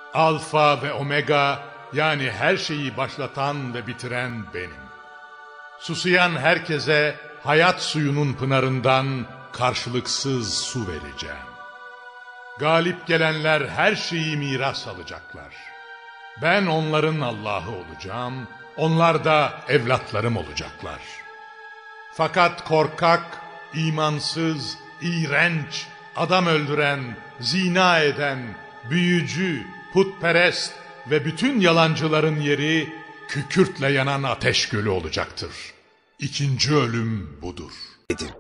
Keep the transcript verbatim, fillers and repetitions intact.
Alfa ve Omega, yani her şeyi başlatan ve bitiren benim. Susayan herkese hayat suyunun pınarından karşılıksız su vereceğim. Galip gelenler her şeyi miras alacaklar. Ben onların Allah'ı olacağım, onlar da evlatlarım olacaklar. Fakat korkak, imansız, iğrenç, adam öldüren, zina eden, büyücü, putperest ve bütün yalancıların yeri kükürtle yanan ateş gölü olacaktır. İkinci ölüm budur.